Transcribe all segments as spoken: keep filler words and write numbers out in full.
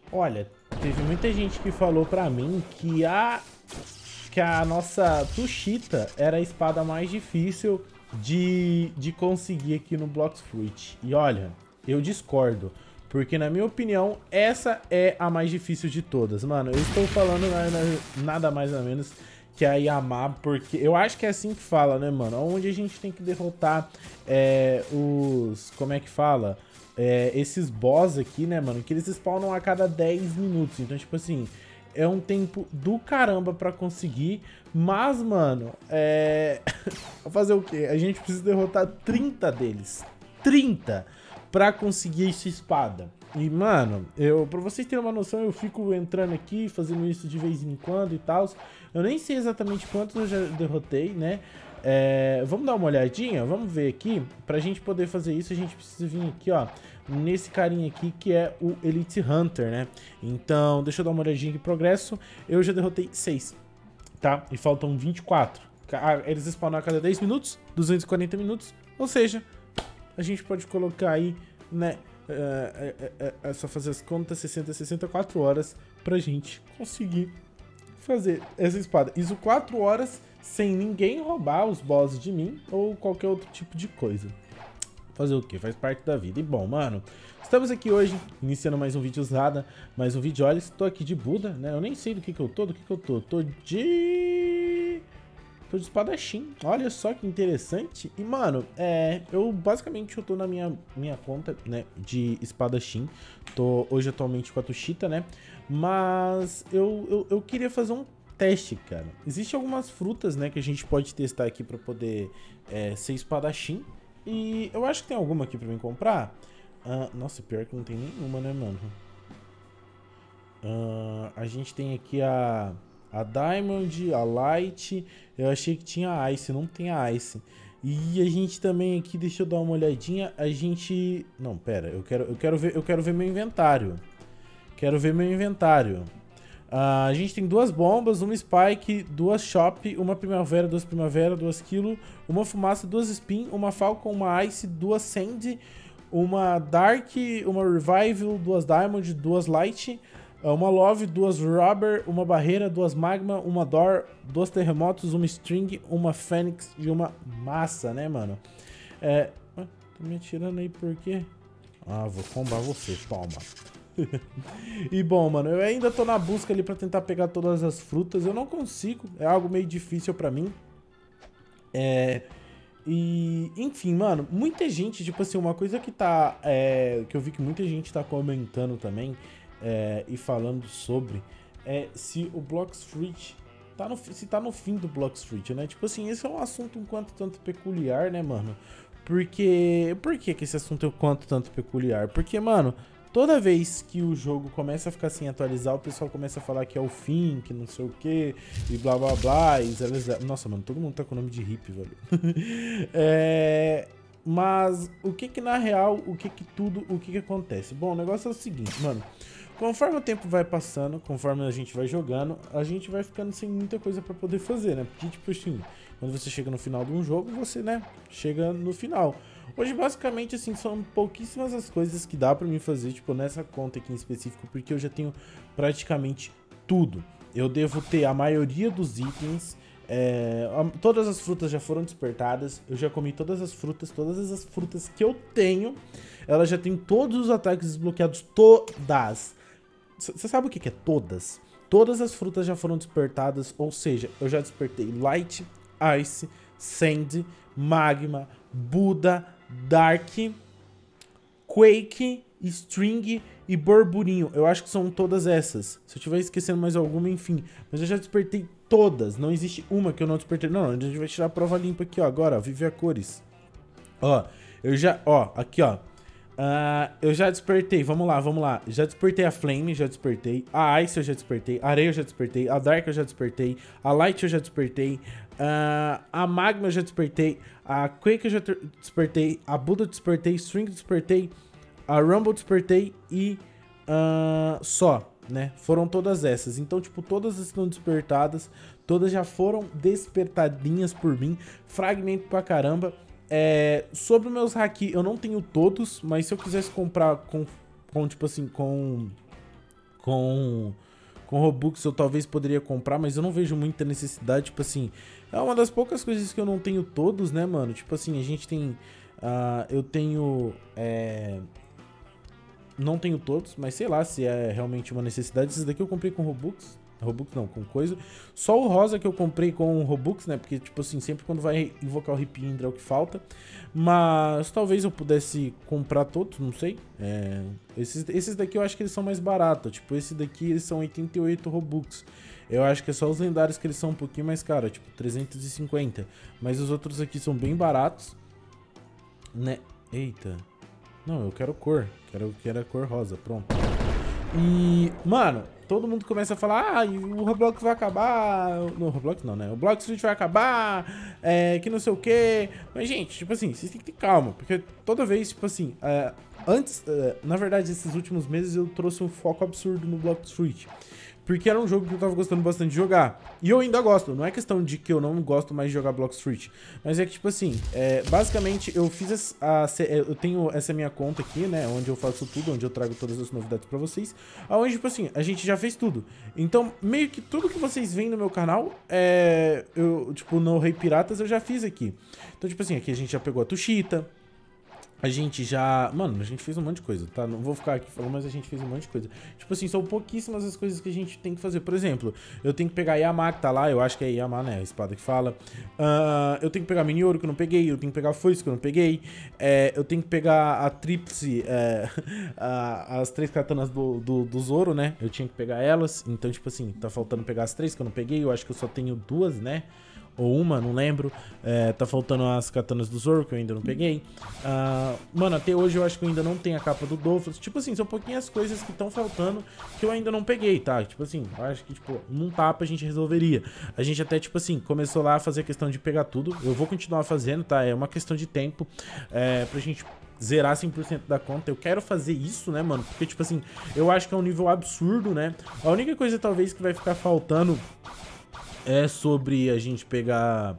Olha, teve muita gente que falou pra mim que a que a nossa Tushita era a espada mais difícil de, de conseguir aqui no Blox Fruit. E olha, eu discordo, porque na minha opinião, essa é a mais difícil de todas. Mano, eu estou falando nada mais ou menos que a Yamaha, porque eu acho que é assim que fala, né, mano? Onde a gente tem que derrotar é, os... como é que fala? É, esses boss aqui, né, mano? Que eles spawnam a cada dez minutos. Então, tipo assim, é um tempo do caramba pra conseguir. Mas, mano, é... Vou fazer o quê? A gente precisa derrotar trinta deles. trinta pra conseguir essa espada. E, mano, eu, pra vocês terem uma noção, eu fico entrando aqui, fazendo isso de vez em quando e tal. Eu nem sei exatamente quantos eu já derrotei, né? É, vamos dar uma olhadinha? Vamos ver aqui. Pra gente poder fazer isso, a gente precisa vir aqui, ó, nesse carinha aqui, que é o Elite Hunter, né? Então, deixa eu dar uma olhadinha aqui, progresso. Eu já derrotei seis, tá? E faltam vinte e quatro. Eles spawnam a cada dez minutos, duzentos e quarenta minutos. Ou seja, a gente pode colocar aí, né? É, é, é, é só fazer as contas, sessenta, sessenta e quatro horas pra gente conseguir fazer essa espada. Isso quatro horas sem ninguém roubar os bosses de mim ou qualquer outro tipo de coisa. Fazer o que? Faz parte da vida. E bom, mano, estamos aqui hoje, iniciando mais um vídeo usada, mais um vídeo. Olha, estou aqui de Buda, né? Eu nem sei do que que eu tô, do que que eu tô. Tô de... Tô de espadachim. Olha só que interessante. E, mano, é... Eu, basicamente, eu tô na minha, minha conta, né? De espadachim. Tô hoje, atualmente, com a Tushita, né? Mas eu, eu, eu queria fazer um teste, cara. Existem algumas frutas, né? Que a gente pode testar aqui pra poder é, ser espadachim. E eu acho que tem alguma aqui pra mim comprar. Uh, nossa, pior que não tem nenhuma, né, mano? Uh, a gente tem aqui a... A Diamond, a Light, eu achei que tinha a Ice, não tem a Ice. E a gente também aqui, deixa eu dar uma olhadinha, a gente... Não, pera, eu quero, eu quero, ver, eu quero ver meu inventário. Quero ver meu inventário. Uh, a gente tem duas bombas, uma Spike, duas Shop, uma Primavera, duas Primavera, duas Kilo, uma Fumaça, duas Spin, uma Falcon, uma Ice, duas Sand, uma Dark, uma Revival, duas Diamond, duas Light... Uma Love, duas Rubber, uma Barreira, duas Magma, uma Door, duas Terremotos, uma String, uma Fênix e uma Massa, né, mano? É... Ah, tô me atirando aí por quê? Ah, vou combar você, toma. E bom, mano, eu ainda tô na busca ali pra tentar pegar todas as frutas. Eu não consigo, é algo meio difícil pra mim. É... E, enfim, mano, muita gente, tipo assim, uma coisa que tá... É... Que eu vi que muita gente tá comentando também... É, e falando sobre é, se o Blox Fruit tá no, se tá no fim do Blox Fruit, né? Tipo assim, esse é um assunto um quanto tanto peculiar, né, mano? Porque... Por que que esse assunto é um quanto tanto peculiar? Porque, mano, toda vez que o jogo começa a ficar sem atualizar, o pessoal começa a falar que é o fim, que não sei o que, e blá blá blá, e... Nossa, mano, todo mundo tá com o nome de hippie, velho. É... Mas o que que na real, o que que tudo, o que que acontece? Bom, o negócio é o seguinte, mano. Conforme o tempo vai passando, conforme a gente vai jogando, a gente vai ficando sem muita coisa pra poder fazer, né? Porque, tipo assim, quando você chega no final de um jogo, você, né, chega no final. Hoje, basicamente, assim, são pouquíssimas as coisas que dá pra mim fazer, tipo, nessa conta aqui em específico, porque eu já tenho praticamente tudo. Eu devo ter a maioria dos itens, é, todas as frutas já foram despertadas, eu já comi todas as frutas, todas as frutas que eu tenho, ela já tem todos os ataques desbloqueados, todas. Você sabe o que que é todas? Todas as frutas já foram despertadas, ou seja, eu já despertei Light, Ice, Sand, Magma, Buda, Dark, Quake, String e Burburinho. Eu acho que são todas essas. Se eu estiver esquecendo mais alguma, enfim. Mas eu já despertei todas. Não existe uma que eu não despertei. Não, a gente vai tirar a prova limpa aqui, ó. Agora, ó, Vive a Cores. Ó, eu já... Ó, aqui, ó. Uh, eu já despertei, vamos lá, vamos lá. Já despertei a Flame, já despertei. A Ice eu já despertei. A Areia eu já despertei. A Dark eu já despertei. A Light eu já despertei. Uh, a Magma eu já despertei. A Quake eu já despertei. A Buda eu despertei. String eu despertei. A Rumble eu despertei. E uh, só, né? Foram todas essas. Então, tipo, todas estão despertadas. Todas já foram despertadinhas por mim. Fragmento pra caramba. É, sobre os meus haki, eu não tenho todos, mas se eu quisesse comprar com, com tipo assim, com com... Com Robux eu talvez poderia comprar, mas eu não vejo muita necessidade, tipo assim... É uma das poucas coisas que eu não tenho todos, né, mano? Tipo assim, a gente tem... Uh, eu tenho... É... Não tenho todos, mas sei lá se é realmente uma necessidade. Esses daqui eu comprei com Robux. Robux não, com coisa. Só o rosa que eu comprei com Robux, né? Porque, tipo assim, sempre quando vai invocar o Ripindra é o que falta. Mas talvez eu pudesse comprar todos, não sei. É... Esses, esses daqui eu acho que eles são mais baratos. Tipo, esse daqui eles são oitenta e oito Robux. Eu acho que é só os lendários que eles são um pouquinho mais caros, tipo trezentos e cinquenta. Mas os outros aqui são bem baratos, né? Eita. Não, eu quero cor. Quero, quero a cor rosa, pronto. E, mano, todo mundo começa a falar, ah, o Roblox vai acabar. Não, o Roblox não, né? O Blox Fruit vai acabar, é, que não sei o quê. Mas, gente, tipo assim, vocês têm que ter calma. Porque toda vez, tipo assim, é, antes, é, na verdade, esses últimos meses eu trouxe um foco absurdo no Blox Fruit. Porque era um jogo que eu tava gostando bastante de jogar. E eu ainda gosto. Não é questão de que eu não gosto mais de jogar Blox Fruit. Mas é que, tipo assim, é, basicamente eu fiz a, a... Eu tenho essa minha conta aqui, né? Onde eu faço tudo, onde eu trago todas as novidades pra vocês. Onde, tipo assim, a gente já fez tudo. Então, meio que tudo que vocês veem no meu canal, é... Eu, tipo, no Rei Piratas eu já fiz aqui. Então, tipo assim, aqui a gente já pegou a Tushita. A gente já... Mano, a gente fez um monte de coisa, tá? Não vou ficar aqui falando, mas a gente fez um monte de coisa. Tipo assim, são pouquíssimas as coisas que a gente tem que fazer. Por exemplo, eu tenho que pegar a Yama, que tá lá. Eu acho que é Yama, né? A espada que fala. Uh, eu tenho que pegar a Mini Ouro, que eu não peguei. Eu tenho que pegar a Foice, que eu não peguei. É, eu tenho que pegar a Tríplice, é, a, as três katanas do, do, do Zoro, né? Eu tinha que pegar elas. Então, tipo assim, tá faltando pegar as três que eu não peguei. Eu acho que eu só tenho duas, né? Ou uma, não lembro. É, tá faltando as katanas do Zoro, que eu ainda não peguei. Uh, mano, até hoje eu acho que eu ainda não tenho a capa do Dolphus. Tipo assim, são pouquinhas coisas que estão faltando que eu ainda não peguei, tá? Tipo assim, eu acho que, tipo, num tapa a gente resolveria. A gente até, tipo assim, começou lá a fazer a questão de pegar tudo. Eu vou continuar fazendo, tá? É uma questão de tempo é, pra gente zerar cem por cento da conta. Eu quero fazer isso, né, mano? Porque, tipo assim, eu acho que é um nível absurdo, né? A única coisa, talvez, que vai ficar faltando... É sobre a gente pegar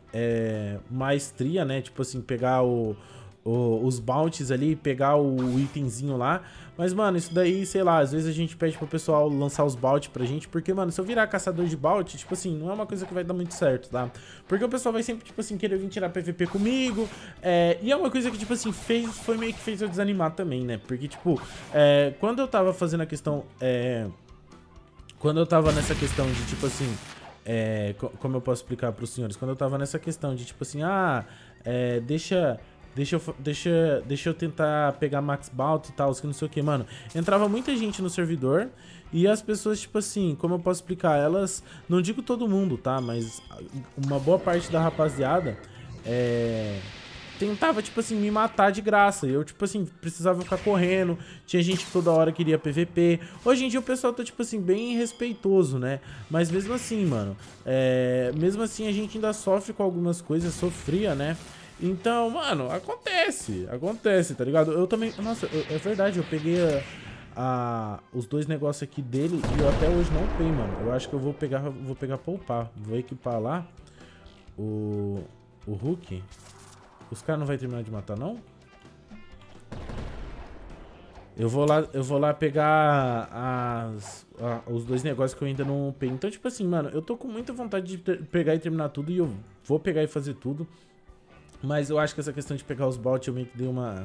é, maestria, né? Tipo assim, pegar o, o, os bounties ali, pegar o itemzinho lá. Mas, mano, isso daí, sei lá, às vezes a gente pede pro pessoal lançar os bounties pra gente. Porque, mano, se eu virar caçador de bounty, tipo assim, não é uma coisa que vai dar muito certo, tá? Porque o pessoal vai sempre, tipo assim, querer vir tirar P V P comigo. É, e é uma coisa que, tipo assim, fez, foi meio que fez eu desanimar também, né? Porque, tipo, é, quando eu tava fazendo a questão... É, quando eu tava nessa questão de, tipo assim... É, como eu posso explicar para os senhores? Quando eu tava nessa questão de tipo assim, ah, é, deixa, deixa, eu, deixa, deixa eu tentar pegar Max Bounty e tal, que não sei o que, mano. Entrava muita gente no servidor e as pessoas, tipo assim, como eu posso explicar? Elas, não digo todo mundo, tá? Mas uma boa parte da rapaziada é... tentava, tipo assim, me matar de graça. Eu, tipo assim, precisava ficar correndo. Tinha gente que toda hora queria P V P. Hoje em dia o pessoal tá, tipo assim, bem respeitoso, né? Mas mesmo assim, mano, é... mesmo assim a gente ainda sofre com algumas coisas, sofria, né? Então, mano, acontece. Acontece, tá ligado? Eu também... Nossa, eu... é verdade, eu peguei a... a... os dois negócios aqui dele e eu até hoje não upei, mano. Eu acho que eu vou pegar, vou pegar pra upar. Vou equipar lá o... o Hulk. Os caras não vão terminar de matar, não? Eu vou lá, eu vou lá pegar as, a, os dois negócios que eu ainda não peguei. Então, tipo assim, mano, eu tô com muita vontade de ter, pegar e terminar tudo. E eu vou pegar e fazer tudo. Mas eu acho que essa questão de pegar os bots eu meio que dei uma...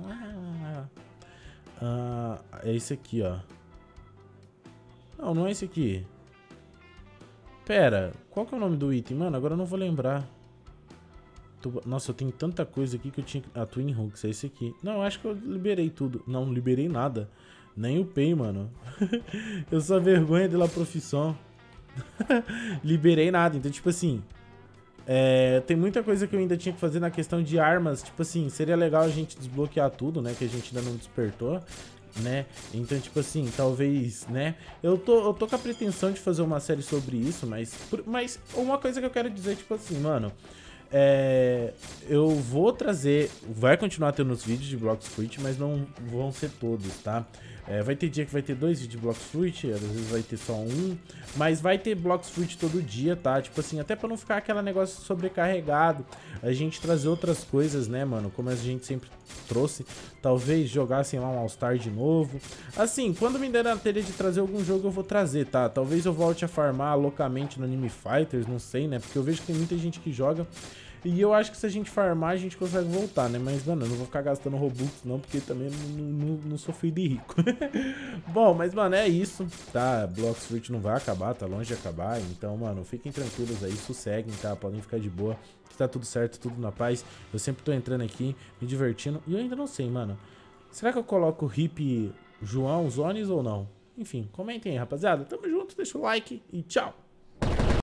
Ah, é esse aqui, ó. Não, não é esse aqui. Pera, qual que é o nome do item? Mano, agora eu não vou lembrar. Nossa, eu tenho tanta coisa aqui que eu tinha... A Twin Hooks, é esse aqui. Não, eu acho que eu liberei tudo. Não, não liberei nada. Nem upei, mano. Eu sou a vergonha de la profissão. Liberei nada. Então, tipo assim... É, tem muita coisa que eu ainda tinha que fazer na questão de armas. Tipo assim, seria legal a gente desbloquear tudo, né? Que a gente ainda não despertou, né? Então, tipo assim, talvez, né? Eu tô, eu tô com a pretensão de fazer uma série sobre isso, mas... Mas uma coisa que eu quero dizer, tipo assim, mano... É, eu vou trazer, vai continuar tendo os vídeos de Blox Fruit, mas não vão ser todos, tá? É, vai ter dia que vai ter dois vídeos de Blox Fruit, às vezes vai ter só um, mas vai ter Blox Fruit todo dia, tá? Tipo assim, até pra não ficar aquele negócio sobrecarregado, a gente trazer outras coisas, né, mano? Como a gente sempre trouxe, talvez jogassem lá um All-Star de novo. Assim, quando me der na telha de trazer algum jogo, eu vou trazer, tá? Talvez eu volte a farmar loucamente no Anime Fighters, não sei, né? Porque eu vejo que tem muita gente que joga. E eu acho que se a gente farmar, a gente consegue voltar, né? Mas, mano, eu não vou ficar gastando Robux, não, porque também não, não, não sou filho de rico. Bom, mas, mano, é isso, tá? Blox Fruit não vai acabar, tá longe de acabar. Então, mano, fiquem tranquilos aí, sosseguem, tá? Podem ficar de boa, que tá tudo certo, tudo na paz. Eu sempre tô entrando aqui, me divertindo. E eu ainda não sei, mano. Será que eu coloco o Hip João Zones ou não? Enfim, comentem aí, rapaziada. Tamo junto, deixa o like e tchau!